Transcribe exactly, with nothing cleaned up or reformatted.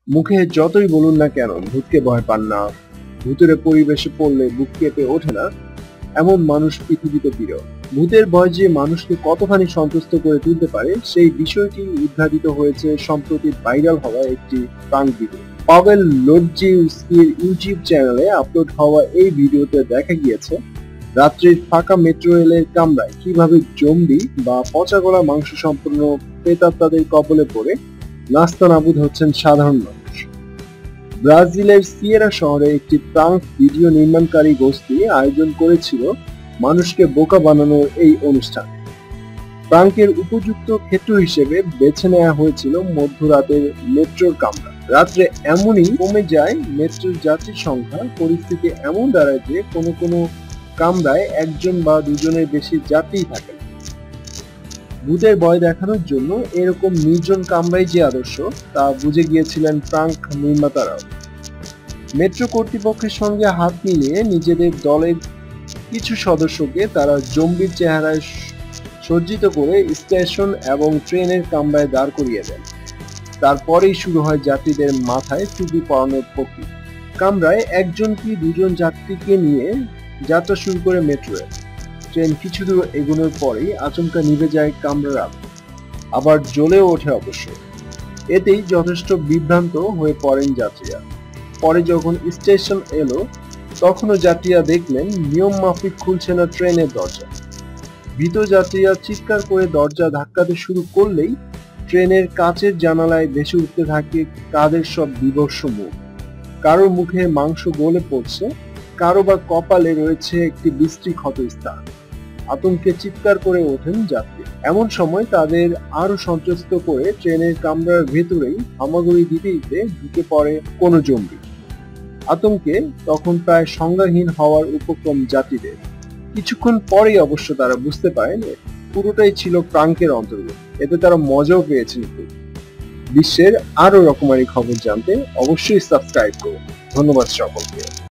মুখে যতই বলুন না কেন ভূতকে ভয় পান না, ভূতের পরিবেশে পড়লে বুক কেঁপে ওঠে না, এমন মানুষ পৃথিবীতে বিরল। ভূতের ভয় যে মানুষকে কতখানি সন্তুষ্ট করে তুলতে পারে সেই বিষয়টি উদ্ঘাটিত হয়েছে সম্প্রতি ভাইরাল হওয়া একটি প্রাঙ্ক ভিডিও। পাভেল লোডজিউস্কির ইউটিউব চ্যানেলে আপলোড হওয়া এই ভিডিওতে দেখা গিয়েছে রাত্রির ফাঁকা মেট্রো রেলের কামরায় কিভাবে জম্বি বা পচা গলা মাংস সম্পন্ন প্রেতাত্মাদের কবলে পড়ে নাস্তানাবুদ হচ্ছেন সাধারণ মানুষ। ব্রাজিলের সিয়েরা শহরে একটি প্রাঙ্ক ভিডিও নির্মাণকারী গোষ্ঠী আয়োজন করেছিল মানুষকে বোকা বানানোর এই অনুষ্ঠান। প্রাঙ্কের উপযুক্ত ক্ষেত্র হিসেবে বেছে নেওয়া হয়েছিল মধ্যরাতের মেট্রোর কামরা। রাত্রে এমনই কমে যায় মেট্রোর যাত্রীর সংখ্যা, পরিস্থিতি এমন দাঁড়ায় যে কোনো কোনো কামরায় একজন বা দুজনের বেশি যাত্রী থাকে। ভূতের ভয় দেখানোর জন্য এরকম নির্জন কামরাই যে আদর্শ তা বুঝে গিয়েছিলেন প্রাঙ্ক নির্মাতারাও। মেট্রো কর্তৃপক্ষের সঙ্গে হাত মিলিয়ে নিজেদের দলের কিছু সদস্যকে তারা জম্বির চেহারায় সজ্জিত করে স্টেশন এবং ট্রেনের কামরায় দাঁড় করিয়ে দেন। তারপরেই শুরু হয় যাত্রীদের মাথায় টুপি পরানোর প্রক্রিয়া। কামরায় একজন কি দুজন যাত্রীকে নিয়ে যাত্রা শুরু করে মেট্রো রেল। ট্রেন কিছু দূর এগোনোর পরেই আচমকা নিভে যায় কামরার আলো, আবার জ্বলেও ওঠে অবশ্য। এতেই যথেষ্ট বিভ্রান্ত হয়ে পড়েন যাত্রীরা। পরে যখন স্টেশন এলো তখনও যাত্রীরা দেখলেন নিয়ম মাফিক খুলছে না ট্রেনের দরজা। ভীত যাত্রীরা চিৎকার করে দরজা ধাক্কাতে শুরু করলেই ট্রেনের কাচের জানালায় ভেসে উঠতে থাকে কাদের সব বিভৎস মুখ। কারোর মুখে মাংস গলে পড়ছে, কারো বা কপালে রয়েছে একটি বিশ্রী ক্ষতস্থান। আতঙ্কে চিৎকার করে ওঠেন যাত্রী। এমন সময় তাদের আরো সন্ত্রস্ত করে ট্রেনের কামরার ভেতরেই হামাগুড়ি দিতে দিতে ঢুকে পড়ে কোন জম্বি। আতঙ্কে তখন প্রায় সংজ্ঞাহীন হওয়ার উপক্রম যাত্রীদের। কিছুক্ষণ পরেই অবশ্য তারা বুঝতে পারেন পুরোটাই ছিল প্রাঙ্কের অন্তর্গত। এতে তারা মজাও পেয়েছেন। বিশ্বের আরো রকমারি খবর জানতে অবশ্যই সাবস্ক্রাইব করুন। ধন্যবাদ সকলকে।